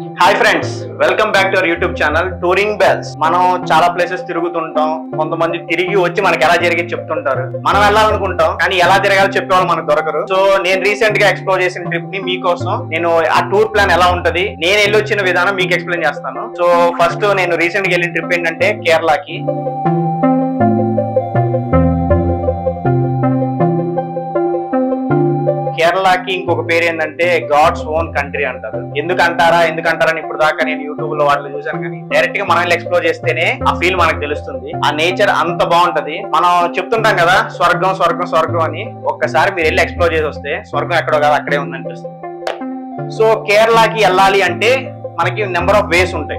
Hi friends, welcome back to our YouTube channel touring bells. మనం చాలా places తిరుగుతుంటాం. కొంతమంది తిరిగి వచ్చి మనకి ఎలా జరిగి చెప్తుంటారు. మనం వెళ్ళాలనుకుంటాం కానీ ఎలా తిరగాలో చెప్పేవాళ్ళు మనకు దొరకరు. సో నేను రీసెంట్ గా ఎక్స్ప్లోర్ చేసిన ట్రిప్ ని మీకోసం నేను ఆ టూర్ ప్లాన్ ఎలా ఉంటది, నేను వెళ్ళొచ్చిన విధానం మీకు ఎక్స్ప్లెయిన్ చేస్తాను. సో ఫస్ట్ నేను రీసెంట్ గా వెళ్ళిన ట్రిప్ ఏంటంటే కేరళకి. కేరళకి ఇంకొక పేరు ఏంటంటే గాడ్స్ ఓన్ కంట్రీ అంటారు. ఎందుకంటారని ఇప్పుడు దాకా నేను యూట్యూబ్ లో వాటిలో చూసాను, కానీ డైరెక్ట్ గా మనం ఎక్స్ప్లోర్ చేస్తేనే ఆ ఫీల్ మనకు తెలుస్తుంది. ఆ నేచర్ అంత బాగుంటది. మనం చెప్తుంటాం కదా స్వర్గం స్వర్గం స్వర్గం అని. ఒక్కసారి మీరు వెళ్ళి ఎక్స్ప్లోర్ చేసి వస్తే స్వర్గం ఎక్కడో కాదు అక్కడే ఉందనిపిస్తుంది. సో కేరళకి వెళ్ళాలి అంటే మనకి నెంబర్ ఆఫ్ వేస్ ఉంటాయి.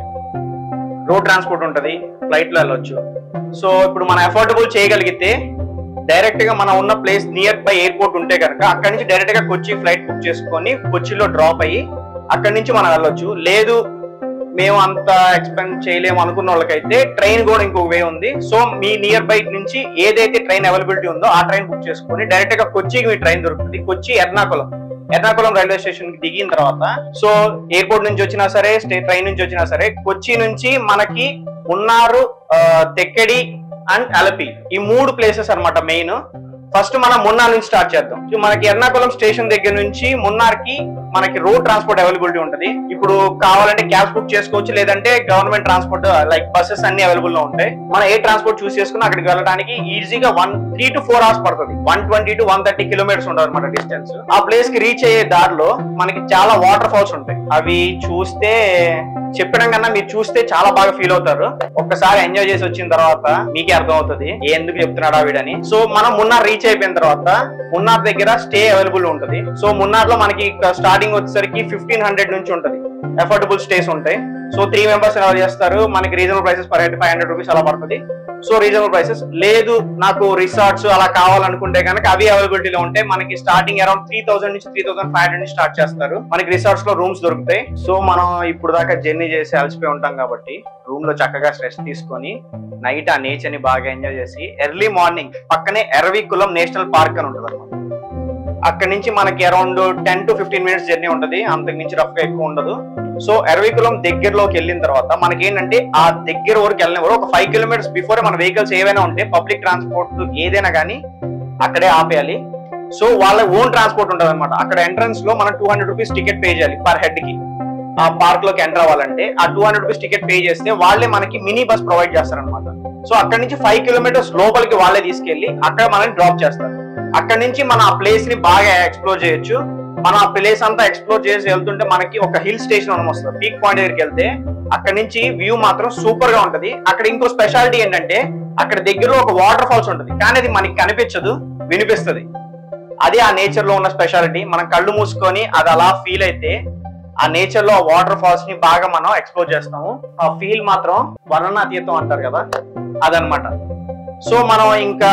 రోడ్ ట్రాన్స్పోర్ట్ ఉంటది, ఫ్లైట్ లో వెళ్ళొచ్చు. సో ఇప్పుడు మనం అఫోర్డబుల్ చేయగలిగితే డైరెక్ట్ గా మనం ఉన్న ప్లేస్ నియర్ బై ఎయిర్పోర్ట్ ఉంటే కనుక అక్కడి నుంచి డైరెక్ట్ గా కొచ్చి ఫ్లైట్ బుక్ చేసుకొని కొచ్చిలో డ్రాప్ అయ్యి అక్కడి నుంచి మనం వెళ్ళొచ్చు. లేదు మేము అంత ఎక్స్పెండ్ చేయలేము అనుకున్న వాళ్ళకైతే ట్రైన్ కూడా ఇంకొక వే ఉంది. సో మీ నియర్ బై నుంచి ఏదైతే ట్రైన్ అవైలబిలిటీ ఉందో ఆ ట్రైన్ బుక్ చేసుకొని డైరెక్ట్ గా కొచ్చికి మీ ట్రైన్ దొరుకుతుంది. కొచ్చి ఎర్నాకుళం రైల్వే స్టేషన్ కి దిగిన తర్వాత సో ఎయిర్పోర్ట్ నుంచి వచ్చినా సరే, ట్రైన్ నుంచి వచ్చినా సరే, కొచ్చి నుంచి మనకి మున్నారు, తెక్కడి అండ్ అలపి, ఈ 3 ప్లేసెస్ అన్నమాట మెయిన్. ఫస్ట్ మనం మున్నార్ నుంచి స్టార్ట్ చేద్దాం. మనకి ఎర్నాకుళం స్టేషన్ దగ్గర నుంచి మున్నార్ కి మనకి రోడ్ ట్రాన్స్పోర్ట్ అవైలబిలిటీ ఉంటుంది. ఇప్పుడు కావాలంటే క్యాబ్స్ బుక్ చేసుకోవచ్చు, లేదంటే గవర్నమెంట్ ట్రాన్స్పోర్ట్ లైక్ బస్సెస్ అన్ని అవైలబుల్ లో ఉంటాయి. మనం ఏ ట్రాన్స్పోర్ట్ చూస్ చేసుకుని అక్కడికి వెళ్ళడానికి ఈజీగా 3 to 4 hours పడుతుంది. 120 to 130 kilometers ఉంటుంది అనమాట డిస్టెన్స్. ఆ ప్లేస్ కి రీచ్ అయ్యే దారిలో మనకి చాలా వాటర్ ఫాల్స్ ఉంటాయి. అవి చూస్తే చెప్పడం కన్నా మీరు చూస్తే చాలా బాగా ఫీల్ అవుతారు. ఒక్కసారి ఎంజాయ్ చేసి వచ్చిన తర్వాత మీకే అర్థం అవుతుంది ఎందుకు చెప్తున్నాడా వీడని. సో మనం మున్నార్ రీచ్ అయిపోయిన తర్వాత మున్నార్ దగ్గర స్టే అవైలబుల్ ఉంటుంది. సో మున్నార్ లో మనకి స్టార్టింగ్ వచ్చేసరికి 1500 నుంచి ఉంటుంది. అఫోర్డబుల్ స్టేస్ ఉంటాయి. సో 3 members ఎలా చేస్తారు, మనకి reasonable prices per head 500 rupees అలా పడుతుంది. So reasonable prices. లేదు నాకు రిసార్ట్స్ అలా కావాలనుకుంటే కనుక అవి అవైలబిలిటీలో ఉంటాయి. మనకి స్టార్టింగ్ అరౌండ్ 3000 నుంచి 3500 నుంచి స్టార్ట్ చేస్తారు. మనకి రిసార్ట్స్ లో రూమ్స్ దొరుకుతాయి. సో మనం ఇప్పుడు దాకా జర్నీ చేసి అలసిపోయి ఉంటాం కాబట్టి రూమ్ లో చక్కగా స్ట్రెస్ తీసుకొని నైట్ ఆ నేచర్ ని బాగా ఎంజాయ్ చేసి ఎర్లీ మార్నింగ్ పక్కనే ఎర్వికులం నేషనల్ పార్క్ అని ఉంటుంది అనమాట. అక్కడి నుంచి మనకి అరౌండ్ 10 to 15 minutes జర్నీ ఉంటుంది. అంతకు మించి రఫ్ గా ఎక్కువ ఉండదు. సో ఎర్వికులం దగ్గరలోకి వెళ్ళిన తర్వాత మనకి ఏంటంటే ఆ దగ్గర వరకు వెళ్ళినవారు ఒక 5 kilometers బిఫోర్ మన వెహికల్స్ ఏవైనా ఉంటే పబ్లిక్ ట్రాన్స్పోర్ట్ ఏదైనా కానీ అక్కడే ఆపేయాలి. సో వాళ్ళ ఓన్ ట్రాన్స్పోర్ట్ ఉంటుంది అనమాట. అక్కడ ఎంట్రన్స్ లో మనం 200 rupees టికెట్ పే చేయాలి పర్ హెడ్ కి. ఆ పార్క్ లోకి ఎంటర్ అవ్వాలంటే ఆ 200 rupees టికెట్ పే చేస్తే వాళ్ళే మనకి మినీ బస్ ప్రొవైడ్ చేస్తారనమాట. సో అక్కడ నుంచి 5 kilometers లోపలికి వాళ్ళే తీసుకెళ్లి అక్కడ మనల్ని డ్రాప్ చేస్తారు. అక్కడ నుంచి మనం ఆ ప్లేస్ ని బాగా ఎక్స్ప్లోర్ చేయొచ్చు. మనం ఆ ప్లేస్ అంతా ఎక్స్ప్లోర్ చేసి వెళ్తుంటే మనకి ఒక హిల్ స్టేషన్ అని వస్తుంది. పీక్ పాయింట్ దగ్గరికి వెళ్తే అక్కడ నుంచి వ్యూ మాత్రం సూపర్ గా ఉంటది. అక్కడ ఇంకో స్పెషాలిటీ ఏంటంటే అక్కడ దగ్గరలో ఒక వాటర్ ఫాల్స్ ఉంటుంది, కానీ అది మనకి కనిపించదు, వినిపిస్తుంది. అది ఆ నేచర్ లో ఉన్న స్పెషాలిటీ. మనం కళ్ళు మూసుకొని అది అలా ఫీల్ అయితే ఆ నేచర్ లో ఆ వాటర్ ఫాల్స్ ని బాగా మనం ఎక్స్ప్లోర్ చేస్తాము. ఆ ఫీల్ మాత్రం వర్ణనాతీతం అంటారు కదా, అదనమాట. సో మనం ఇంకా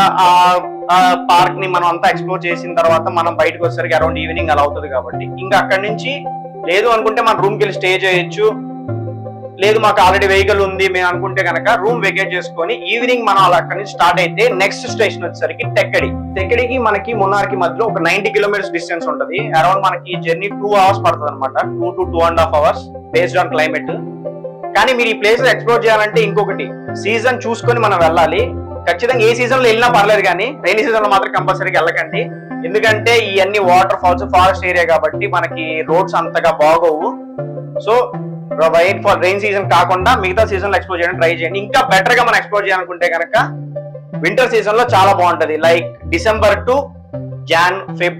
ఆ పార్క్ ని మనం అంతా ఎక్స్ప్లోర్ చేసిన తర్వాత మనం బయటకు వచ్చేసరికి అరౌండ్ ఈవినింగ్ అలా అవుతుంది. కాబట్టి ఇంకా అక్కడి నుంచి లేదు అనుకుంటే మన రూమ్ కి వెళ్ళి స్టే చేయొచ్చు. లేదు మాకు ఆల్రెడీ వెహికల్ ఉంది మేము అనుకుంటే కనుక రూమ్ వెకేట్ చేసుకొని ఈవినింగ్ మనం అలా అక్కడి నుంచి స్టార్ట్ అయితే నెక్స్ట్ స్టేషన్ వచ్చేసరికి తెక్కడికి మనకి మున్నార్కి మధ్యలో ఒక 90 kilometers డిస్టెన్స్ ఉంటుంది. అరౌండ్ మనకి జర్నీ 2 hours పడుతుంది అనమాట. 2 to 2.5 hours based on climate. కానీ మీరు ఈ ప్లేస్ ఎక్స్ప్లోర్ చేయాలంటే ఇంకొకటి సీజన్ చూసుకొని మనం వెళ్ళాలి. ఖచ్చితంగా ఏ సీజన్ లో వెళ్ళినా పర్లేదు, కానీ రైనీ సీజన్ లో మాత్రం కంపల్సరీగా వెళ్ళకండి. ఎందుకంటే ఇవన్నీ వాటర్ ఫాల్స్, ఫారెస్ట్ ఏరియా కాబట్టి మనకి రోడ్స్ అంతగా బాగోవు. So wait for rain season కాకుండా మిగతా సీజన్ లో ఎక్స్ప్లోర్ చేయడానికి ట్రై చేయండి. ఇంకా బెటర్ గా మనం ఎక్స్ప్లోర్ చేయాలనుకుంటే కనుక వింటర్ సీజన్ లో చాలా బాగుంటది. Like December to Jan, Feb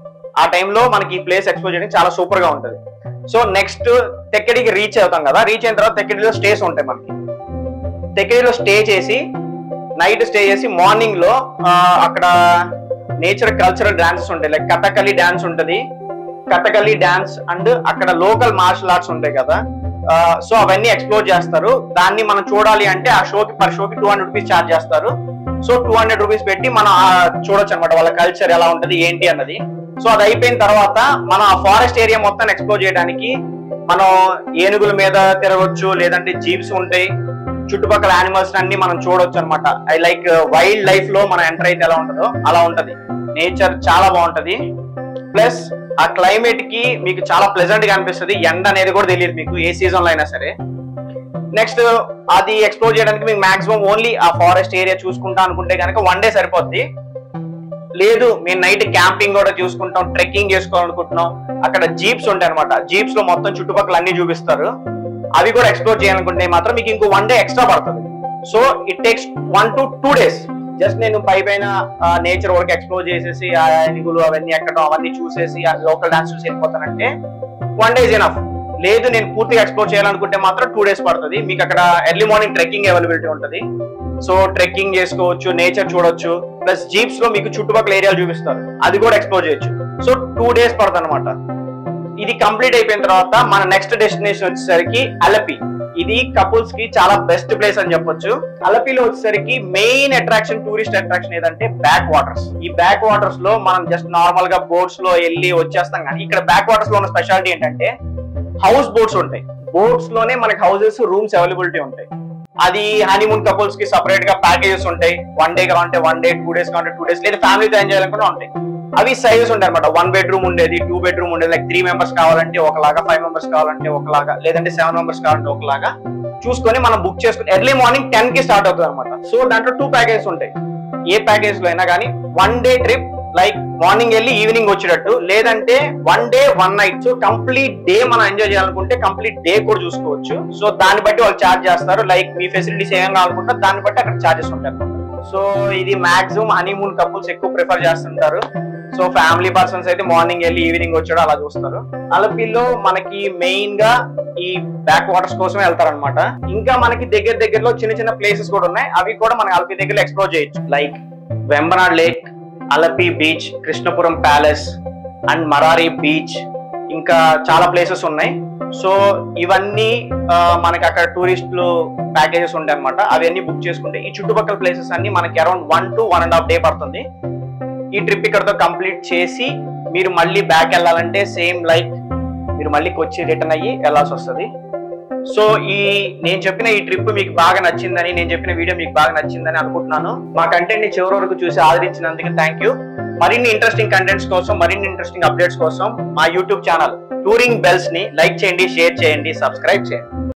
ఆ టైంలో మనకి ఈ ప్లేస్ ఎక్స్ప్లోర్ చేయడానికి చాలా సూపర్ గా ఉంటది. సో నెక్స్ట్ తెక్కడికి రీచ్ అవుతాం కదా. రీచ్ అయిన తర్వాత తెక్కడిలో స్టేస్ ఉంటాయి మనకి. తెక్కడిలో స్టే చేసి నైట్ స్టే చేసి మార్నింగ్ లో అక్కడ నేచర్ కల్చరల్ డాన్సెస్ ఉంటాయి. లైక్ కథకళి డాన్స్ ఉంటది. కథకళి డాన్స్ అండ్ అక్కడ లోకల్ మార్షల్ ఆర్ట్స్ ఉంటాయి కదా. సో అవన్నీ ఎక్స్ప్లోర్ చేస్తారు. దాన్ని మనం చూడాలి అంటే ఆ షోకి పర్ షోకి 200 rupees ఛార్జ్ చేస్తారు. సో 200 rupees పెట్టి మనం చూడొచ్చు అనమాట వాళ్ళ కల్చర్ ఎలా ఉంటది ఏంటి అన్నది. సో అది అయిపోయిన తర్వాత మనం ఆ ఫారెస్ట్ ఏరియా మొత్తం ఎక్స్ప్లోర్ చేయడానికి మనం ఏనుగుల మీద తిరగొచ్చు, లేదంటే జీప్స్ ఉంటాయి. చుట్టుపక్కల యానిమల్స్ అన్ని మనం చూడొచ్చు అనమాట. లైక్ వైల్డ్ లైఫ్ లో మనం ఎంటర్ అయితే ఎలా ఉంటుందో అలా ఉంటది. నేచర్ చాలా బాగుంటది. ప్లస్ ఆ క్లైమేట్ కి మీకు చాలా ప్లెజెంట్ గా అనిపిస్తుంది. ఎండ అనేది కూడా తెలియదు మీకు ఏ సీజన్ లో అయినా సరే. నెక్స్ట్ అది ఎక్స్ప్లోర్ చేయడానికి మీకు మాక్సిమం ఓన్లీ ఆ ఫారెస్ట్ ఏరియా చూసుకుంటా అనుకుంటే కనుక 1 డే సరిపోద్ది. లేదు మేము నైట్ క్యాంపింగ్ కూడా చూసుకుంటాం, ట్రెక్కింగ్ చేసుకోవాలనుకుంటున్నాం, అక్కడ జీప్స్ ఉంటాయి అనమాట. జీప్స్ లో మొత్తం చుట్టుపక్కల అన్ని చూపిస్తారు. అవి కూడా ఎక్స్ప్లోర్ చేయాలనుకుంటే మాత్రం మీకు ఇంకో 1 డే ఎక్స్ట్రా పడుతుంది. So it takes 1 to 2 days. Just నేను పైన నేచర్ వరకు ఎక్స్ప్లోర్ చేసేసి ఆ ఏనుగులు అవన్నీ ఎక్కడం అవన్నీ చూసేసి ఆ లోకల్ డాన్స్ చూసి వెళ్ళిపోతానంటే 1 day is enough. లేదు నేను పూర్తిగా ఎక్స్ప్లోర్ చేయాలనుకుంటే మాత్రం 2 days పడుతుంది. మీకు అక్కడ ఎర్లీ మార్నింగ్ ట్రెక్కింగ్ అవైలబిలిటీ ఉంటుంది. సో ట్రెక్కింగ్ చేసుకోవచ్చు, నేచర్ చూడొచ్చు, ప్లస్ జీప్స్ లో మీకు చుట్టుపక్కల ఏరియాలు చూపిస్తారు, అది కూడా ఎక్స్ప్లోర్ చేయొచ్చు. సో 2 days పడుతుంది అనమాట. ఇది కంప్లీట్ అయిపోయిన తర్వాత మన నెక్స్ట్ డెస్టినేషన్ వచ్చేసరికి అలపి. ఇది కపుల్స్ కి చాలా బెస్ట్ ప్లేస్ అని చెప్పొచ్చు. అలపిలో వచ్చేసరికి మెయిన్ అట్రాక్షన్, టూరిస్ట్ అట్రాక్షన్ ఏదంటే బ్యాక్ వాటర్స్. ఈ బ్యాక్ వాటర్స్ లో మనం జస్ట్ నార్మల్ గా బోట్స్ లో వెళ్ళి వచ్చేస్తాం, కానీ ఇక్కడ బ్యాక్ వాటర్స్ లో ఉన్న స్పెషాలిటీ ఏంటంటే హౌస్ బోట్స్ ఉంటాయి. బోట్స్ లోనే మనకి హౌసెస్, రూమ్స్ అవైలబిలిటీ ఉంటాయి. అది హనీమూన్ కపుల్స్ కి సపరేట్ గా ప్యాకేజెస్ ఉంటాయి. 1 day కావాలంటే 1 day, 2 days కావాలంటే 2 days, లేదా ఫ్యామిలీతో ఎంజాయ్ చేయాలనుకుంటే ఉంటాయి. అవి సైజెస్ ఉంటాయి అనమాట. 1 bedroom ఉండేది, 2 bedroom ఉండేది, లైక్ 3 members కావాలంటే ఒకలాగా, 5 members కావాలంటే ఒకలాగా, లేదంటే 7 members కావాలంటే ఒకలాగా చూసుకొని మనం బుక్ చేసుకుని ఎర్లీ మార్నింగ్ 10 కి స్టార్ట్ అవుతుంది అనమాట. సో దాంట్లో 2 ప్యాకేజెస్ ఉంటాయి. ఏ ప్యాకేజ్ లో అయినా కానీ 1 day ట్రిప్, లైక్ మార్నింగ్ వెళ్ళి ఈవినింగ్ వచ్చేటట్టు, లేదంటే 1 day 1 night. So complete day మనం ఎంజాయ్ చేయాలనుకుంటే కంప్లీట్ డే కూడా చూసుకోవచ్చు. సో దాన్ని బట్టి వాళ్ళు ఛార్జ్ చేస్తారు. లైక్ మీ ఫెసిలిటీస్ ఏమైనా కావాలనుకుంటే దాన్ని బట్టి అక్కడ ఛార్జెస్ ఉంటాయి. సో ఇది మాక్సిమం హనీమూన్ కపుల్స్ ఎక్కువ ప్రిఫర్ చేస్తుంటారు. సో ఫ్యామిలీ పర్సన్స్ అయితే మార్నింగ్ వెళ్ళి ఈవినింగ్ వచ్చాడు అలా చూస్తారు. అలపిలో మనకి మెయిన్ గా ఈ బ్యాక్ వాటర్స్ కోసమే వెళ్తారనమాట. ఇంకా మనకి దగ్గరలో చిన్న చిన్న ప్లేసెస్ కూడా ఉన్నాయి. అవి కూడా మనకి అలపి దగ్గర ఎక్స్ప్లోర్ చేయొచ్చు. Like Vembanad lake, Alleppey beach, Krishnapuram palace and Marari beach, ఇంకా చాలా ప్లేసెస్ ఉన్నాయి. సో ఇవన్నీ మనకి అక్కడ టూరిస్టులు ప్యాకేజెస్ ఉంటాయి అనమాట. అవన్నీ బుక్ చేసుకుంటే ఈ చుట్టుపక్కల ప్లేసెస్ అన్ని మనకి అరౌండ్ 1 to 1.5 day పడుతుంది. ఈ ట్రిప్ ఇక్కడతో కంప్లీట్ చేసి మీరు మళ్ళీ బ్యాక్ వెళ్ళాలంటే సేమ్ లైక్ మీరు మళ్ళీ కొచ్చి రిటర్న్ అయ్యి వెళ్ళాల్సి వస్తుంది. సో నేను చెప్పిన ఈ ట్రిప్ మీకు బాగా నచ్చిందని, నేను చెప్పిన వీడియో మీకు బాగా నచ్చిందని అనుకుంటున్నాను. మా కంటెంట్ ని చివరి వరకు చూసి ఆదరించినందుకు థ్యాంక్ యూ. మరిన్ని ఇంట్రెస్టింగ్ కంటెంట్స్ కోసం, మరిన్ని ఇంట్రెస్టింగ్ అప్డేట్స్ కోసం మా యూట్యూబ్ ఛానల్ టూరింగ్ బెల్స్ ని లైక్ చేయండి, షేర్ చేయండి, సబ్స్క్రైబ్ చేయండి.